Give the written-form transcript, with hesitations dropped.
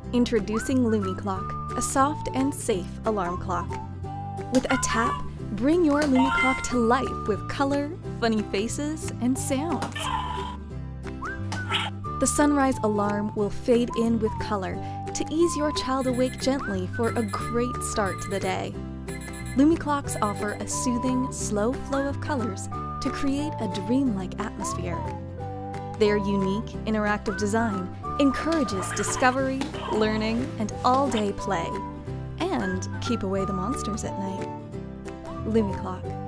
Introducing Lumiclock, a soft and safe alarm clock. With a tap, bring your Lumiclock to life with color, funny faces, and sounds. The sunrise alarm will fade in with color to ease your child awake gently for a great start to the day. Lumiclocks offer a soothing, slow flow of colors to create a dreamlike atmosphere. Their unique, interactive design encourages discovery, learning, and all-day play, and keep away the monsters at night. Lumiclock.